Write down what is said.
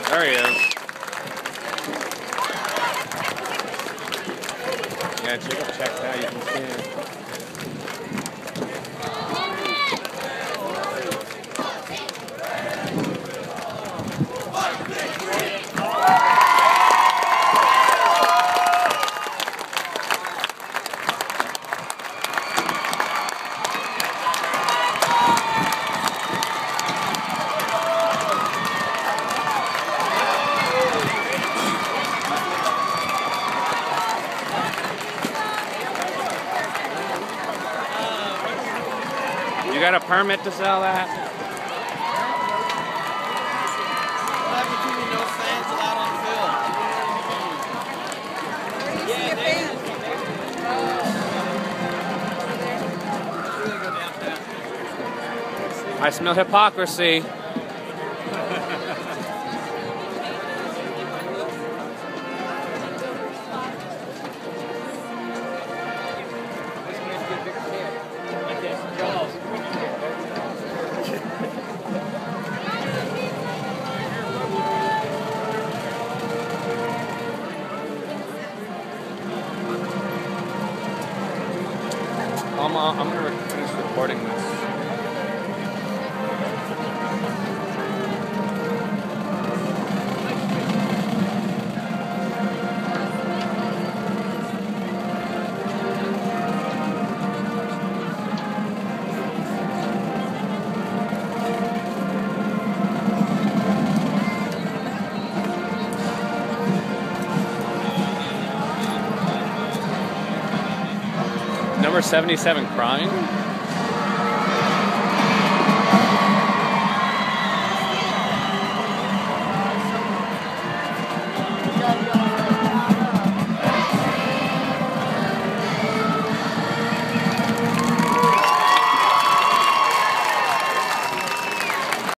There he is. Yeah, Jacob checked out. You can see it. You got a permit to sell that? No fans allowed on film. I smell hypocrisy. I'm gonna finish recording this. Number 77 crying?